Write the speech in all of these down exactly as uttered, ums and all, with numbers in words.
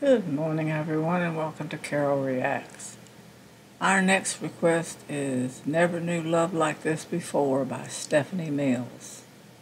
Good morning, everyone, and welcome to Carol Reacts. Our next request is Never Knew Love Like This Before by Stephanie Mills.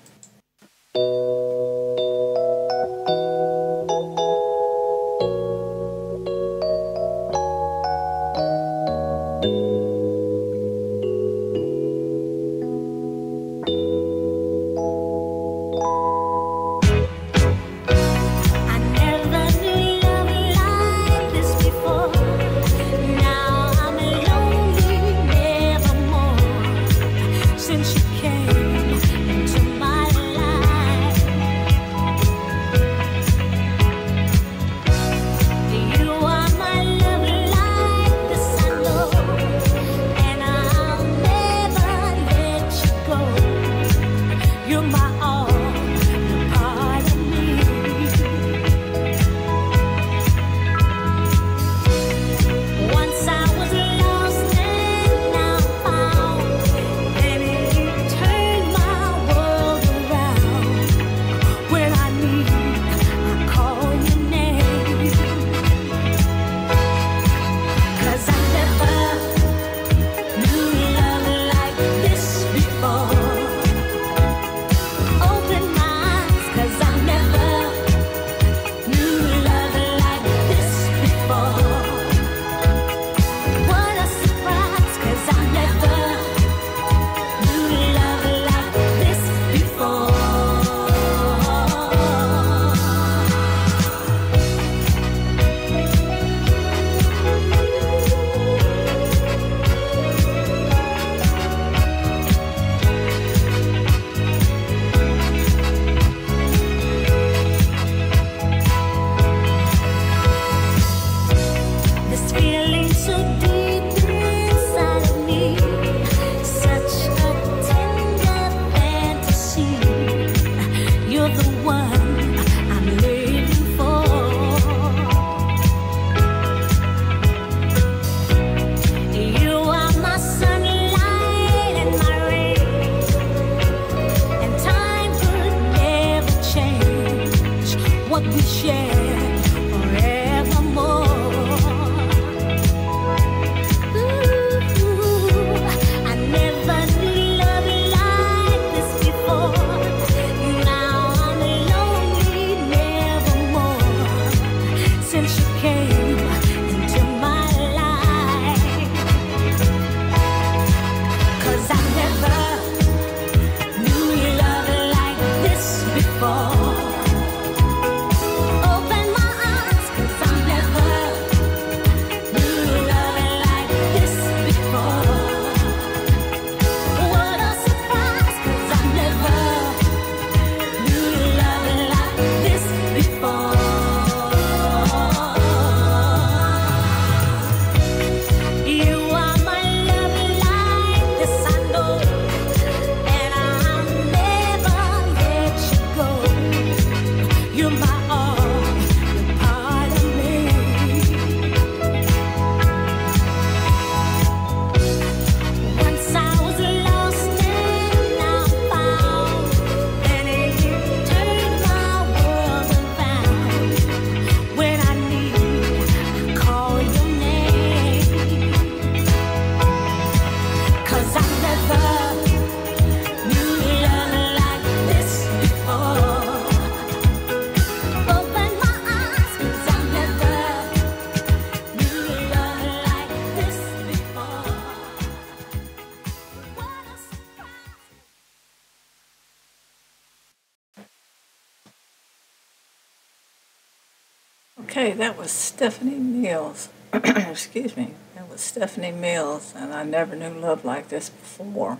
Okay, that was Stephanie Mills. Excuse me. That was Stephanie Mills, and I Never Knew Love Like This Before.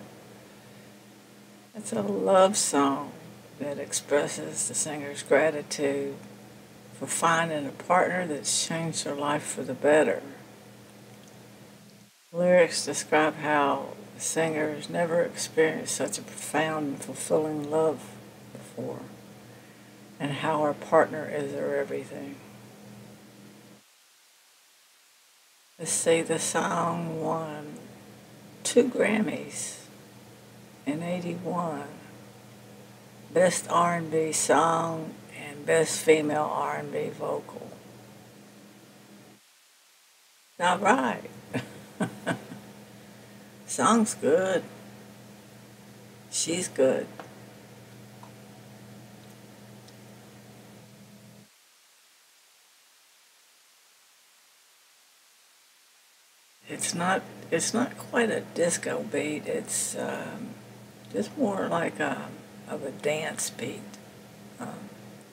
It's a love song that expresses the singer's gratitude for finding a partner that's changed her life for the better. Lyrics describe how the singer has never experienced such a profound and fulfilling love before, and how her partner is her everything. Let's see, the song won two Grammys in eighty-one. Best R and B Song and Best Female R and B Vocal. All right. Song's good. She's good. It's not. It's not quite a disco beat. It's um, just more like a of a dance beat. Um,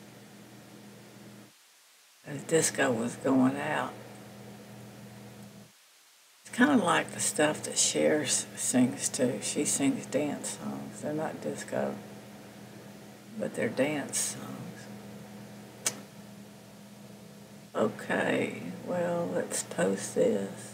as disco was going out, it's kind of like the stuff that Cher sings too. She sings dance songs. They're not disco, but they're dance songs. Okay, well, let's post this.